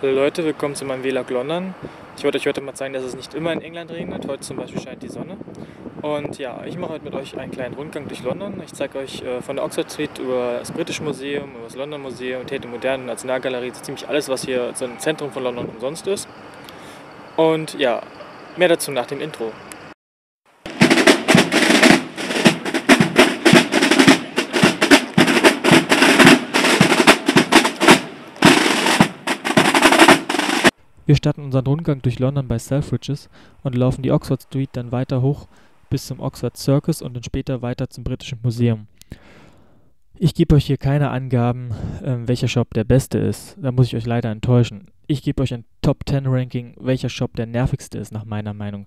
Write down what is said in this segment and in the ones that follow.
Hallo Leute, willkommen zu meinem Vlog London. Ich wollte euch heute mal zeigen, dass es nicht immer in England regnet. Heute zum Beispiel scheint die Sonne. Und ja, ich mache heute mit euch einen kleinen Rundgang durch London. Ich zeige euch von der Oxford Street über das Britische Museum, über das London Museum, Tate Moderne, Nationalgalerie, so ziemlich alles, was hier so im Zentrum von London umsonst ist. Und ja, mehr dazu nach dem Intro. Wir starten unseren Rundgang durch London bei Selfridges und laufen die Oxford Street dann weiter hoch bis zum Oxford Circus und dann später weiter zum Britischen Museum. Ich gebe euch hier keine Angaben, welcher Shop der beste ist. Da muss ich euch leider enttäuschen. Ich gebe euch ein Top 10 Ranking, welcher Shop der nervigste ist nach meiner Meinung.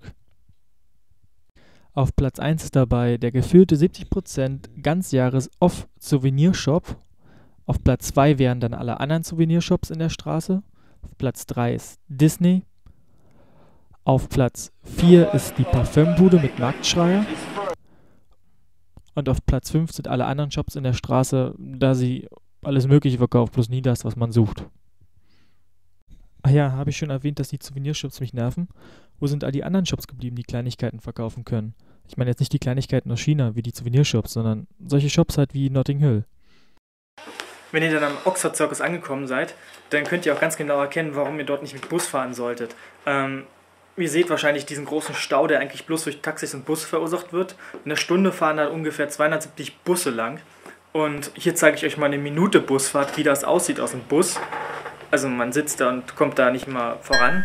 Auf Platz 1 ist dabei der gefühlte 70% Ganzjahres-Off-Souvenirshop. Auf Platz 2 wären dann alle anderen Souvenirshops in der Straße. Auf Platz 3 ist Disney. Auf Platz 4 ist die Parfümbude mit Marktschreier. Und auf Platz 5 sind alle anderen Shops in der Straße, da sie alles Mögliche verkaufen, bloß nie das, was man sucht. Ach ja, habe ich schon erwähnt, dass die Souvenirshops mich nerven? Wo sind all die anderen Shops geblieben, die Kleinigkeiten verkaufen können? Ich meine jetzt nicht die Kleinigkeiten aus China, wie die Souvenirshops, sondern solche Shops halt wie Notting Hill. Wenn ihr dann am Oxford Circus angekommen seid, dann könnt ihr auch ganz genau erkennen, warum ihr dort nicht mit Bus fahren solltet. Ihr seht wahrscheinlich diesen großen Stau, der eigentlich bloß durch Taxis und Busse verursacht wird. In einer Stunde fahren da ungefähr 270 Busse lang. Und hier zeige ich euch mal eine Minute Busfahrt, wie das aussieht aus dem Bus. Also man sitzt da und kommt da nicht mal voran.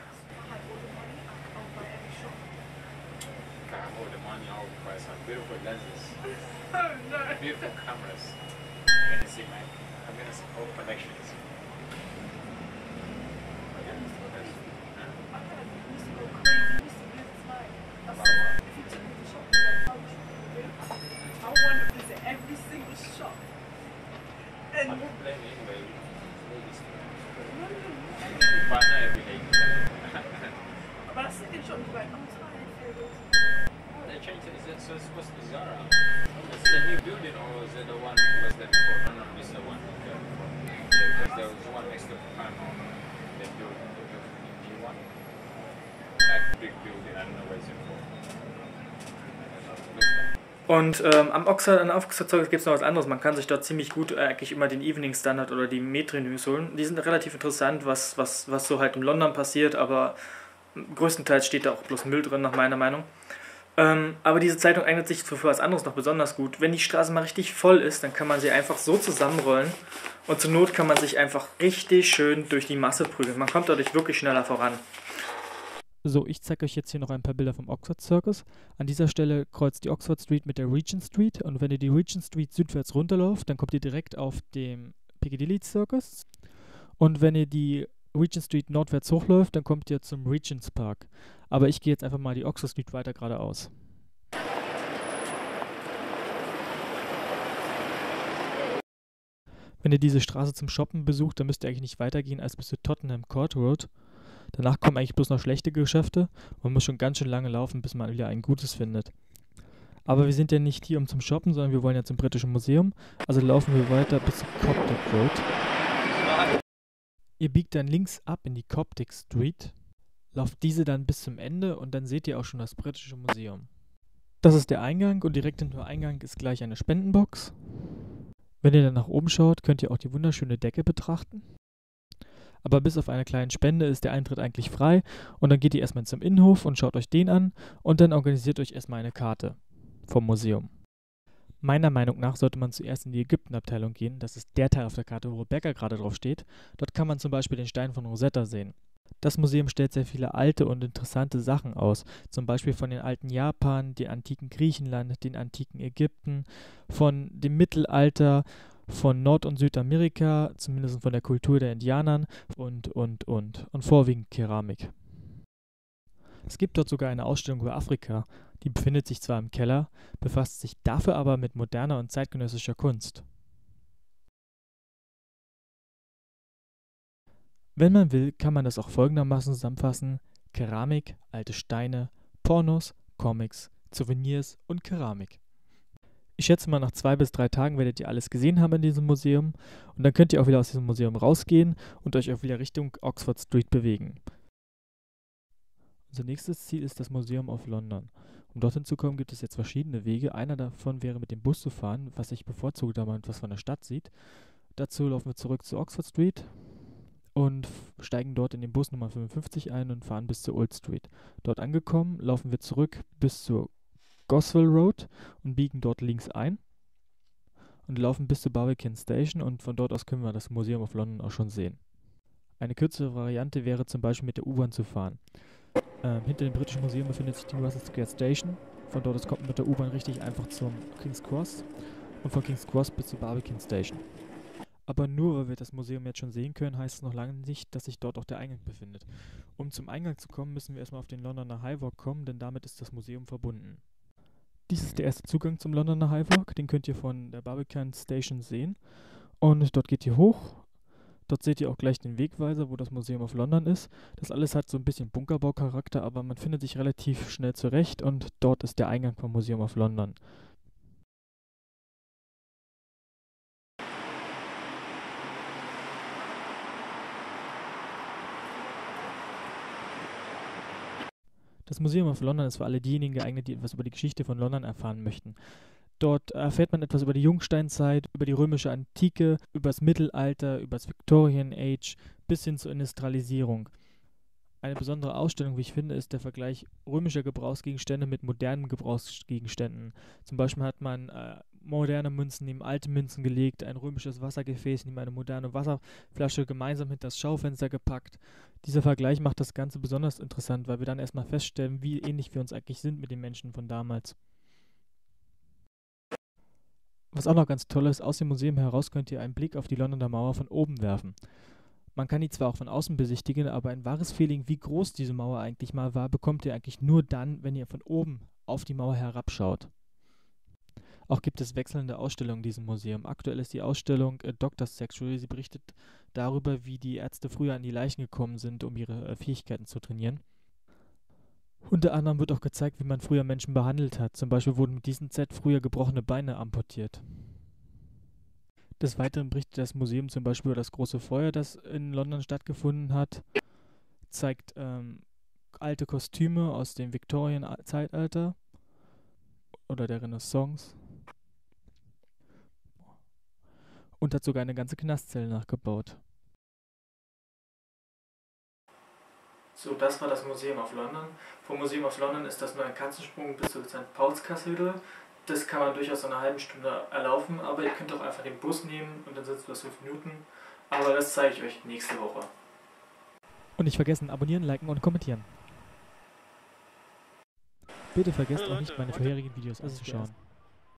Und an Oxford Circus gibt es noch was anderes. Man kann sich dort ziemlich gut eigentlich immer den Evening Standard oder die Metro-News holen. Die sind relativ interessant, was so halt in London passiert, aber größtenteils steht da auch bloß Müll drin, nach meiner Meinung. Aber diese Zeitung eignet sich für was anderes noch besonders gut. Wenn die Straße mal richtig voll ist, dann kann man sie einfach so zusammenrollen und zur Not kann man sich einfach richtig schön durch die Masse prügeln. Man kommt dadurch wirklich schneller voran. So, ich zeige euch jetzt hier noch ein paar Bilder vom Oxford Circus. An dieser Stelle kreuzt die Oxford Street mit der Regent Street und wenn ihr die Regent Street südwärts runterlauft, dann kommt ihr direkt auf dem Piccadilly Circus. Und wenn ihr die Regent Street nordwärts hochläuft, dann kommt ihr zum Regent's Park. Aber ich gehe jetzt einfach mal die Oxford Street weiter geradeaus. Wenn ihr diese Straße zum Shoppen besucht, dann müsst ihr eigentlich nicht weitergehen als bis zur Tottenham Court Road. Danach kommen eigentlich bloß noch schlechte Geschäfte und man muss schon ganz schön lange laufen, bis man wieder ein gutes findet. Aber wir sind ja nicht hier, um zum Shoppen, sondern wir wollen ja zum Britischen Museum. Also laufen wir weiter bis zur Coptic Road. Ihr biegt dann links ab in die Coptic Street, lauft diese dann bis zum Ende und dann seht ihr auch schon das Britische Museum. Das ist der Eingang und direkt hinter dem Eingang ist gleich eine Spendenbox. Wenn ihr dann nach oben schaut, könnt ihr auch die wunderschöne Decke betrachten. Aber bis auf eine kleine Spende ist der Eintritt eigentlich frei und dann geht ihr erstmal zum Innenhof und schaut euch den an und dann organisiert euch erstmal eine Karte vom Museum. Meiner Meinung nach sollte man zuerst in die Ägyptenabteilung gehen, das ist der Teil auf der Karte, wo Rebecca gerade drauf steht. Dort kann man zum Beispiel den Stein von Rosetta sehen. Das Museum stellt sehr viele alte und interessante Sachen aus, zum Beispiel von den alten Japan, dem antiken Griechenland, den antiken Ägypten, von dem Mittelalter, von Nord- und Südamerika, zumindest von der Kultur der Indianern und vorwiegend Keramik. Es gibt dort sogar eine Ausstellung über Afrika, die befindet sich zwar im Keller, befasst sich dafür aber mit moderner und zeitgenössischer Kunst. Wenn man will, kann man das auch folgendermaßen zusammenfassen: Keramik, alte Steine, Pornos, Comics, Souvenirs und Keramik. Ich schätze mal, nach 2 bis 3 Tagen werdet ihr alles gesehen haben in diesem Museum und dann könnt ihr auch wieder aus diesem Museum rausgehen und euch auch wieder Richtung Oxford Street bewegen. Unser nächstes Ziel ist das Museum of London. Um dorthin zu kommen, gibt es jetzt verschiedene Wege. Einer davon wäre mit dem Bus zu fahren, was ich bevorzuge, da man etwas von der Stadt sieht. Dazu laufen wir zurück zu Oxford Street und steigen dort in den Bus Nummer 55 ein und fahren bis zur Old Street. Dort angekommen, laufen wir zurück bis zur Goswell Road und biegen dort links ein und laufen bis zur Barbican Station und von dort aus können wir das Museum of London auch schon sehen. Eine kürzere Variante wäre zum Beispiel mit der U-Bahn zu fahren. Hinter dem Britischen Museum befindet sich die Russell Square Station. Von dort aus kommt man mit der U-Bahn richtig einfach zum King's Cross und von King's Cross bis zur Barbican Station. Aber nur weil wir das Museum jetzt schon sehen können, heißt es noch lange nicht, dass sich dort auch der Eingang befindet. Um zum Eingang zu kommen, müssen wir erstmal auf den Londoner High Walk kommen, denn damit ist das Museum verbunden. Dies ist der erste Zugang zum Londoner High Walk, den könnt ihr von der Barbican Station sehen. Und dort geht ihr hoch. Dort seht ihr auch gleich den Wegweiser, wo das Museum of London ist. Das alles hat so ein bisschen Bunkerbaucharakter, aber man findet sich relativ schnell zurecht und dort ist der Eingang vom Museum of London. Das Museum of London ist für alle diejenigen geeignet, die etwas über die Geschichte von London erfahren möchten. Dort erfährt man etwas über die Jungsteinzeit, über die römische Antike, über das Mittelalter, über das Victorian Age bis hin zur Industrialisierung. Eine besondere Ausstellung, wie ich finde, ist der Vergleich römischer Gebrauchsgegenstände mit modernen Gebrauchsgegenständen. Zum Beispiel hat man moderne Münzen neben alte Münzen gelegt, ein römisches Wassergefäß neben eine moderne Wasserflasche gemeinsam hinter das Schaufenster gepackt. Dieser Vergleich macht das Ganze besonders interessant, weil wir dann erstmal feststellen, wie ähnlich wir uns eigentlich sind mit den Menschen von damals. Was auch noch ganz toll ist, aus dem Museum heraus könnt ihr einen Blick auf die Londoner Mauer von oben werfen. Man kann die zwar auch von außen besichtigen, aber ein wahres Feeling, wie groß diese Mauer eigentlich mal war, bekommt ihr eigentlich nur dann, wenn ihr von oben auf die Mauer herabschaut. Auch gibt es wechselnde Ausstellungen in diesem Museum. Aktuell ist die Ausstellung Doctor's Sexuary. Sie berichtet darüber, wie die Ärzte früher an die Leichen gekommen sind, um ihre Fähigkeiten zu trainieren. Unter anderem wird auch gezeigt, wie man früher Menschen behandelt hat. Zum Beispiel wurden mit diesem Set früher gebrochene Beine amputiert. Des Weiteren berichtet das Museum zum Beispiel über das große Feuer, das in London stattgefunden hat, zeigt alte Kostüme aus dem Victorian-Zeitalter oder der Renaissance und hat sogar eine ganze Knastzelle nachgebaut. So, das war das Museum of London. Vom Museum of London ist das nur ein Katzensprung bis zur St. Paulskathedral. Das kann man durchaus in einer halben Stunde erlaufen, aber ihr könnt auch einfach den Bus nehmen und dann sind es bloß 5 Minuten. Aber das zeige ich euch nächste Woche. Und nicht vergessen, abonnieren, liken und kommentieren. Bitte vergesst auch nicht, meine vorherigen Videos anzuschauen.